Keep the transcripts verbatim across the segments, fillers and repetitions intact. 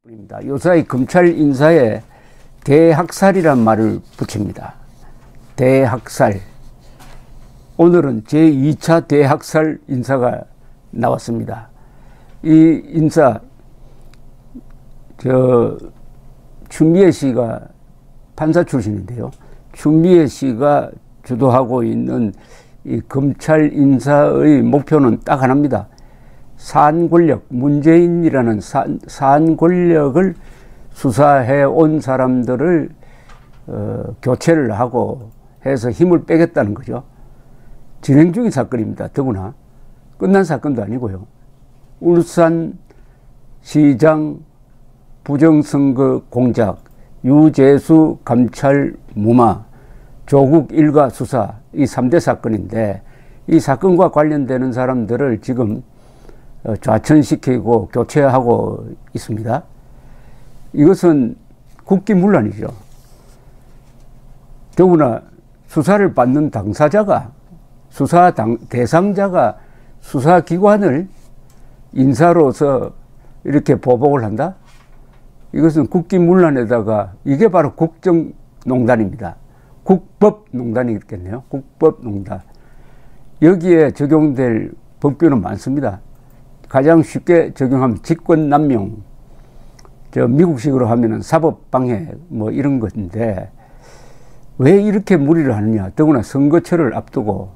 뿐입니다. 요사이 검찰 인사에 대학살이란 말을 붙입니다. 대학살. 오늘은 제이 차 대학살 인사가 나왔습니다. 이 인사, 저, 추미애 씨가 판사 출신인데요. 추미애 씨가 주도하고 있는 이 검찰 인사의 목표는 딱 하나입니다. 산 권력, 문재인이라는 산, 산 권력을 수사해 온 사람들을 어, 교체를 하고 해서 힘을 빼겠다는 거죠. 진행 중인 사건입니다. 더구나 끝난 사건도 아니고요. 울산 시장 부정선거 공작, 유재수 감찰 무마, 조국 일가 수사, 이 삼 대 사건인데 이 사건과 관련되는 사람들을 지금 좌천시키고 교체하고 있습니다. 이것은 국기문란이죠. 더구나 수사를 받는 당사자가, 수사 당, 대상자가 수사기관을 인사로서 이렇게 보복을 한다? 이것은 국기문란에다가 이게 바로 국정농단입니다. 국법농단이겠네요. 국법농단. 여기에 적용될 법규는 많습니다. 가장 쉽게 적용하면 직권남용, 저 미국식으로 하면은 사법방해 뭐 이런 건데 왜 이렇게 무리를 하느냐. 더구나 선거철을 앞두고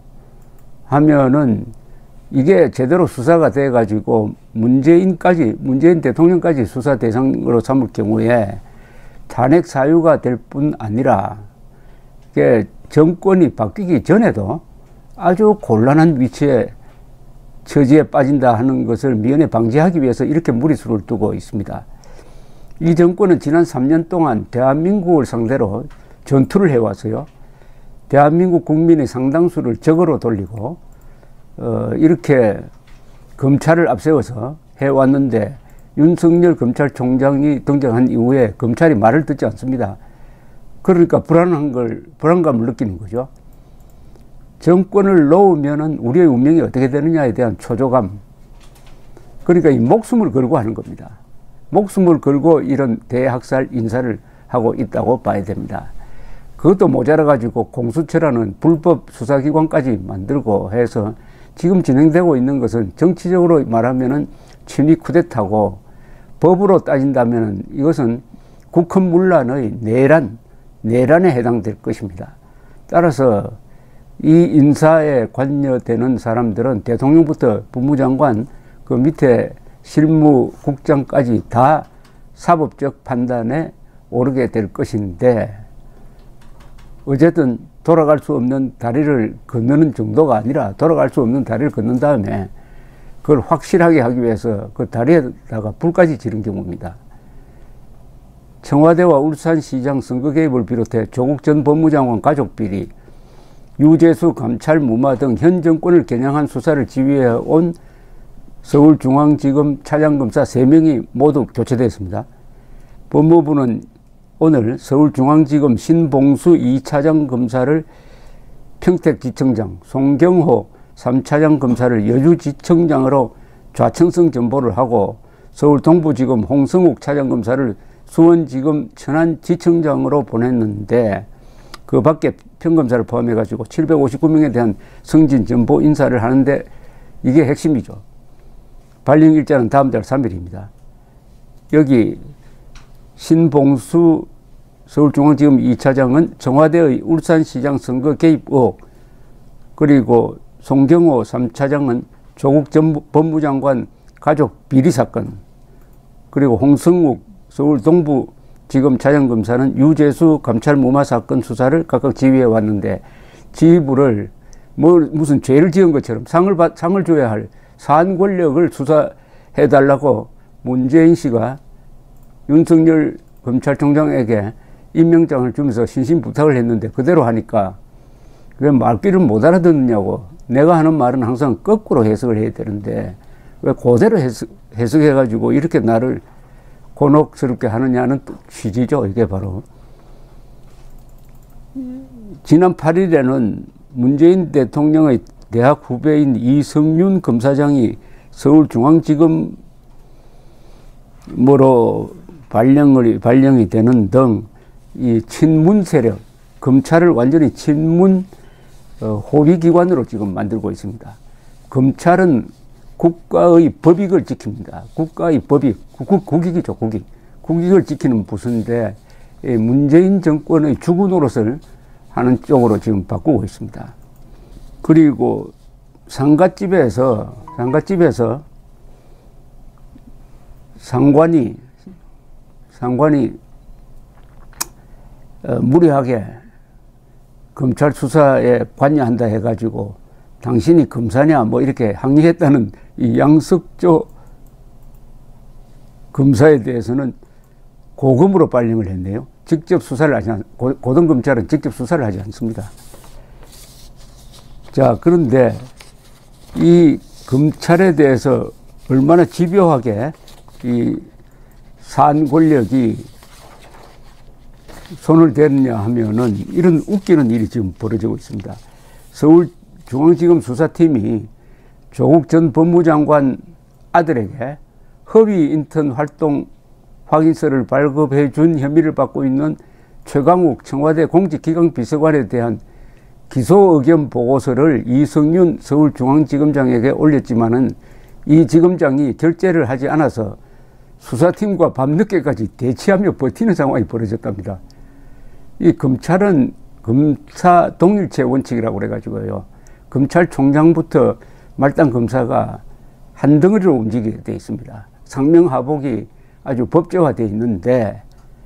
하면은 이게 제대로 수사가 돼 가지고 문재인까지, 문재인 대통령까지 수사 대상으로 삼을 경우에 탄핵 사유가 될 뿐 아니라 이게 정권이 바뀌기 전에도 아주 곤란한 위치에 처지에 빠진다 하는 것을 미연에 방지하기 위해서 이렇게 무리수를 두고 있습니다. 이 정권은 지난 삼 년 동안 대한민국을 상대로 전투를 해왔어요. 대한민국 국민의 상당수를 적으로 돌리고 어, 이렇게 검찰을 앞세워서 해왔는데 윤석열 검찰총장이 등장한 이후에 검찰이 말을 듣지 않습니다. 그러니까 불안한 걸, 불안감을 느끼는 거죠. 정권을 놓으면은 우리의 운명이 어떻게 되느냐에 대한 초조감. 그러니까 이 목숨을 걸고 하는 겁니다. 목숨을 걸고 이런 대학살 인사를 하고 있다고 봐야 됩니다. 그것도 모자라가지고 공수처라는 불법 수사기관까지 만들고 해서 지금 진행되고 있는 것은 정치적으로 말하면은 친위 쿠데타고 법으로 따진다면은 이것은 국헌문란의 내란, 내란에 해당될 것입니다. 따라서 이 인사에 관여되는 사람들은 대통령부터 법무장관, 그 밑에 실무국장까지 다 사법적 판단에 오르게 될 것인데 어쨌든 돌아갈 수 없는 다리를 건너는 정도가 아니라 돌아갈 수 없는 다리를 건넌 다음에 그걸 확실하게 하기 위해서 그 다리에다가 불까지 지른 경우입니다. 청와대와 울산시장 선거 개입을 비롯해 조국 전 법무장관 가족 비리, 유재수 감찰 무마 등 현 정권을 겨냥한 수사를 지휘해온 서울중앙지검 차장검사 세 명이 모두 교체됐습니다. 법무부는 오늘 서울중앙지검 신봉수 이 차장검사를 평택지청장, 송경호 삼 차장검사를 여주지청장으로 좌천성 전보를 하고 서울동부지검 홍성욱 차장검사를 수원지검 천안지청장으로 보냈는데 그 밖에 평검사를 포함해 가지고 칠백오십구 명에 대한 승진 전보 인사를 하는데 이게 핵심이죠. 발령일자는 다음 달 삼 일입니다. 여기 신봉수 서울중앙지검 이 차장은 청와대의 울산시장 선거 개입 의혹, 그리고 송경호 삼 차장은 조국 전 법무장관 가족 비리 사건, 그리고 홍성욱 서울 동부지검 차장검사는 유재수 감찰 무마 사건 수사를 각각 지휘해 왔는데 지휘부를 뭐 무슨 죄를 지은 것처럼 상을 받, 상을 줘야 할 산 권력을 수사해 달라고 문재인 씨가 윤석열 검찰총장에게 임명장을 주면서 신신부탁을 했는데 그대로 하니까 왜 말귀를 못 알아듣느냐고. 내가 하는 말은 항상 거꾸로 해석을 해야 되는데 왜 그대로 해석, 해석해가지고 이렇게 나를 곤혹스럽게 하느냐는 취지죠. 이게 바로 지난 팔 일에는 문재인 대통령의 대학 후배인 이성윤 검사장이 서울중앙지검 뭐로 발령을, 발령이 되는 등 이 친문 세력, 검찰을 완전히 친문 어, 호위기관으로 지금 만들고 있습니다. 검찰은 국가의 법익을 지킵니다. 국가의 법익, 국, 국익이죠, 국익. 국익을 지키는 부서인데 문재인 정권의 주구 노릇을 하는 쪽으로 지금 바꾸고 있습니다. 그리고 상갓집에서, 상갓집에서 상관이, 상관이 어, 무리하게 검찰 수사에 관여한다 해가지고 당신이 검사냐 뭐 이렇게 항의했다는 이 양석조 검사에 대해서는 고검으로 발령을 했네요. 직접 수사를 하지 않, 고등검찰은 직접 수사를 하지 않습니다. 자, 그런데 이 검찰에 대해서 얼마나 집요하게 이 산 권력이 손을 대느냐 하면은 이런 웃기는 일이 지금 벌어지고 있습니다. 서울중앙지검 수사팀이 조국 전 법무장관 아들에게 허위 인턴 활동 확인서를 발급해 준 혐의를 받고 있는 최강욱 청와대 공직기강비서관에 대한 기소 의견 보고서를 이성윤 서울중앙지검장에게 올렸지만은 이 지검장이 결재를 하지 않아서 수사팀과 밤늦게까지 대치하며 버티는 상황이 벌어졌답니다. 이 검찰은 검사 동일체 원칙이라고 그래가지고요. 검찰총장부터 말단 검사가 한 덩어리로 움직이게 되어 있습니다. 상명하복이 아주 법제화되어 있는데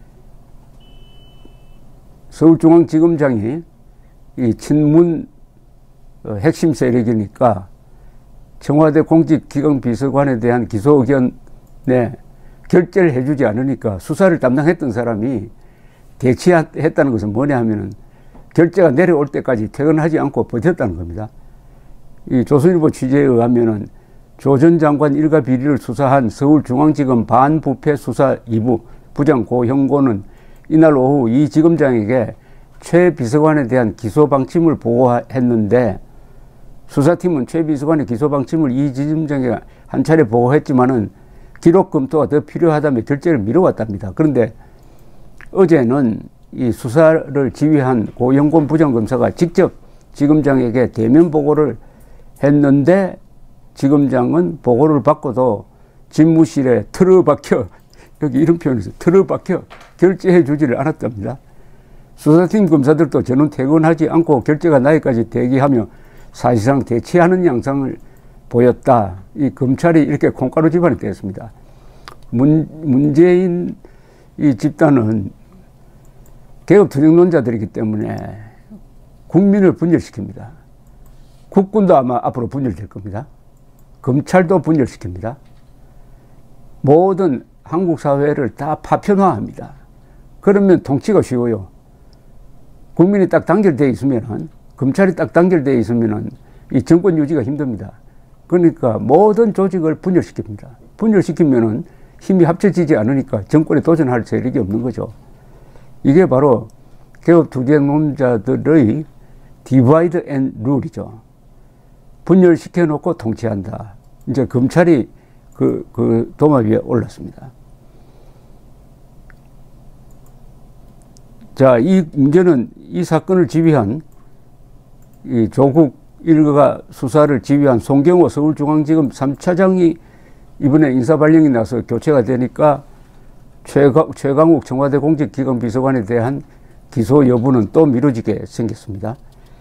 서울중앙지검장이 이 친문 핵심 세력이니까 청와대 공직기강비서관에 대한 기소 의견에 결재를 해주지 않으니까 수사를 담당했던 사람이 대치했다는 것은 뭐냐 하면은 결재가 내려올 때까지 퇴근하지 않고 버텼다는 겁니다. 이 조선일보 취재에 의하면은 조 전 장관 일가 비리를 수사한 서울중앙지검 반부패 수사 이 부 부장 고형고는 이날 오후 이 지검장에게 최 비서관에 대한 기소 방침을 보고했는데 수사팀은 최 비서관의 기소 방침을 이 지검장에게 한 차례 보고했지만은 기록 검토가 더 필요하다며 결재를 미뤄왔답니다. 그런데 어제는 이 수사를 지휘한 고영곤 부장검사가 직접 지검장에게 대면 보고를 했는데 지검장은 보고를 받고도 집무실에 틀어박혀, 여기 이런 표현을 써요. 틀어박혀 결재해 주지를 않았답니다. 수사팀 검사들도 저는 퇴근하지 않고 결재가 나기까지 대기하며 사실상 대치하는 양상을 보였다. 이 검찰이 이렇게 콩가루 집안이 되었습니다. 문, 문재인 이 집단은 개혁 투쟁론자들이기 때문에 국민을 분열시킵니다. 국군도 아마 앞으로 분열될 겁니다. 검찰도 분열시킵니다. 모든 한국 사회를 다 파편화합니다. 그러면 통치가 쉬워요. 국민이 딱 단결되어 있으면은, 검찰이 딱 단결되어 있으면은 이 정권 유지가 힘듭니다. 그러니까 모든 조직을 분열시킵니다. 분열시키면은 힘이 합쳐지지 않으니까 정권에 도전할 세력이 없는 거죠. 이게 바로 개혁 투쟁론자들의 디바이드 앤 룰이죠. 분열시켜 놓고 통치한다. 이제 검찰이 그, 그 도마 위에 올랐습니다. 자, 이 문제는 이 사건을 지휘한 이 조국 일가 수사를 지휘한 송경호 서울중앙지검 삼 차장이 이번에 인사발령이 나서 교체가 되니까 최강, 최강욱 청와대 공직기강비서관에 대한 기소 여부는 또 미뤄지게 생겼습니다.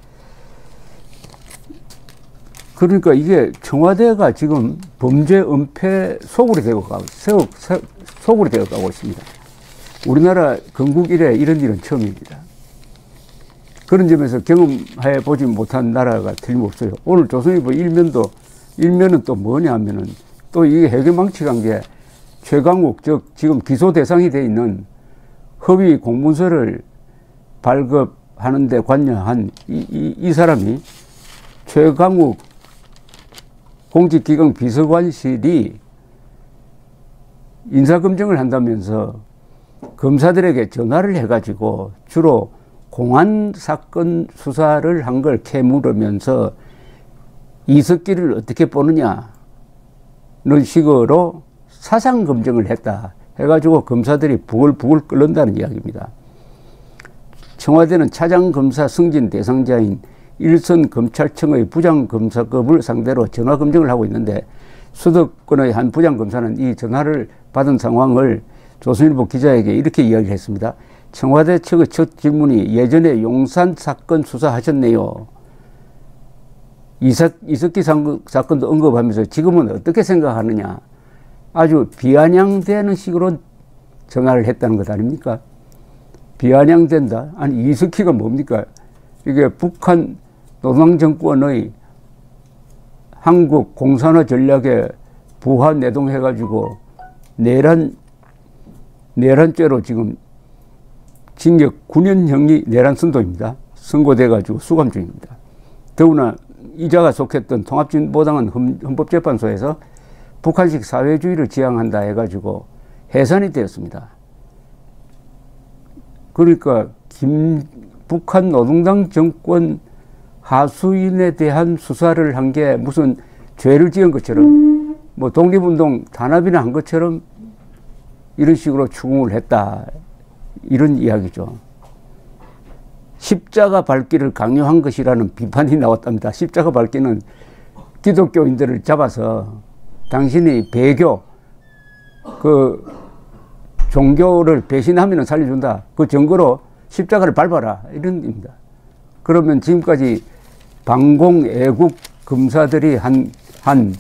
그러니까 이게 청와대가 지금 범죄 은폐 속으로 되어 가고, 속으로 되어 가고 있습니다. 우리나라 건국 이래 이런 일은 처음입니다. 그런 점에서 경험해 보지 못한 나라가 틀림없어요. 오늘 조선일보 일면도, 일면은 또 뭐냐 하면은 또 이게 해결망측한 게 최강욱, 즉 지금 기소 대상이 되어 있는 허위 공문서를 발급하는 데 관여한 이, 이, 이 사람이 최강욱 공직기강 비서관실이 인사검증을 한다면서 검사들에게 전화를 해가지고 주로 공안 사건 수사를 한 걸 캐물으면서 이석기를 어떻게 보느냐는 식으로 사상 검증을 했다. 해가지고 검사들이 부글부글 끓는다는 이야기입니다. 청와대는 차장검사 승진 대상자인 일선 검찰청의 부장검사급을 상대로 전화검증을 하고 있는데 수도권의 한 부장검사는 이 전화를 받은 상황을 조선일보 기자에게 이렇게 이야기를 했습니다. 청와대 측의 첫 질문이 예전에 용산 사건 수사하셨네요. 이사, 이석기 사건도 언급하면서 지금은 어떻게 생각하느냐. 아주 비아냥대는 식으로 전화를 했다는 것 아닙니까? 비아냥된다? 아니 이석기가 뭡니까? 이게 북한 노동정권의 한국 공산화 전략에 부하 내동해가지고 내란, 내란죄로 지금 징역 구 년형이 내란 선도입니다. 선고돼가지고 수감 중입니다. 더구나 이자가 속했던 통합진보당은 헌법재판소에서 북한식 사회주의를 지향한다 해가지고 해산이 되었습니다. 그러니까 김, 북한 노동당 정권 하수인에 대한 수사를 한 게 무슨 죄를 지은 것처럼 뭐 독립운동 단합이나 한 것처럼 이런 식으로 추궁을 했다. 이런 이야기죠. 십자가 밟기를 강요한 것이라는 비판이 나왔답니다. 십자가 밟기는 기독교인들을 잡아서 당신이 배교, 그 종교를 배신하면 살려준다. 그 증거로 십자가를 밟아라. 이런 입니다. 그러면 지금까지 반공 애국 검사들이 한, 한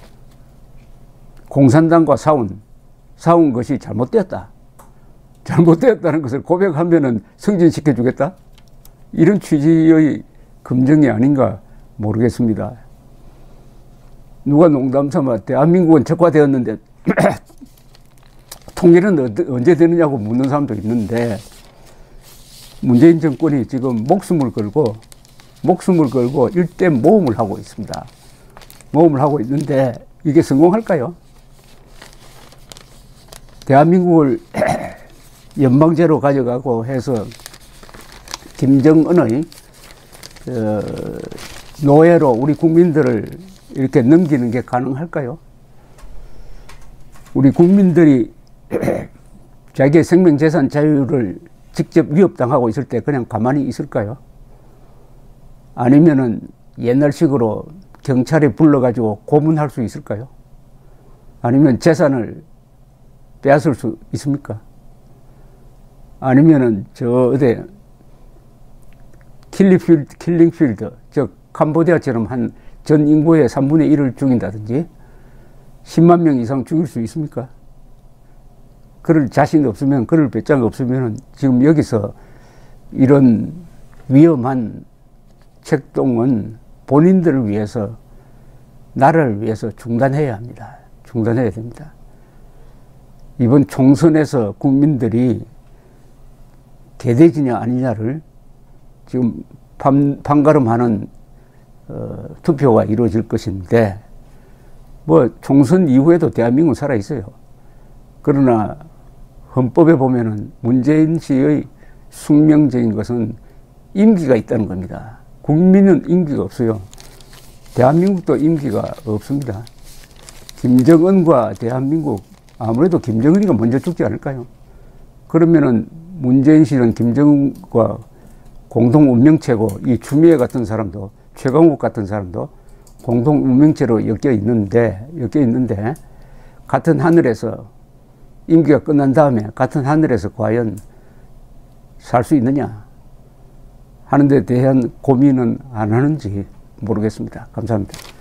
공산당과 싸운, 싸운 것이 잘못되었다. 잘못되었다는 것을 고백하면은 승진시켜주겠다? 이런 취지의 검증이 아닌가 모르겠습니다. 누가 농담 삼아 대한민국은 적화되었는데 통일은 언제 되느냐고 묻는 사람도 있는데 문재인 정권이 지금 목숨을 걸고 목숨을 걸고 일대 모험을 하고 있습니다. 모험을 하고 있는데 이게 성공할까요? 대한민국을 연방제로 가져가고 해서 김정은의 어, 노예로 우리 국민들을 이렇게 넘기는 게 가능할까요? 우리 국민들이 자기의 생명, 재산, 자유를 직접 위협당하고 있을 때 그냥 가만히 있을까요? 아니면은 옛날식으로 경찰에 불러가지고 고문할 수 있을까요? 아니면 재산을 빼앗을 수 있습니까? 아니면은 저 어디 킬링필드, 킬링필드, 저 캄보디아처럼 한 전 인구의 삼분의 일을 죽인다든지 십만 명 이상 죽일 수 있습니까? 그럴 자신 없으면, 그럴 배짱 없으면 지금 여기서 이런 위험한 책동은 본인들을 위해서, 나라를 위해서 중단해야 합니다. 중단해야 됩니다. 이번 총선에서 국민들이 개돼지냐 아니냐를 지금 판, 판가름하는 어, 투표가 이루어질 것인데, 뭐 총선 이후에도 대한민국은 살아 있어요. 그러나 헌법에 보면은 문재인 씨의 숙명적인 것은 임기가 있다는 겁니다. 국민은 임기가 없어요. 대한민국도 임기가 없습니다. 김정은과 대한민국, 아무래도 김정은이가 먼저 죽지 않을까요? 그러면은 문재인 씨는 김정은과 공동 운명체고, 이 추미애 같은 사람도, 최강욱 같은 사람도 공동 운명체로 엮여 있는데, 엮여 있는데, 같은 하늘에서, 임기가 끝난 다음에 같은 하늘에서 과연 살 수 있느냐 하는 데 대한 고민은 안 하는지 모르겠습니다. 감사합니다.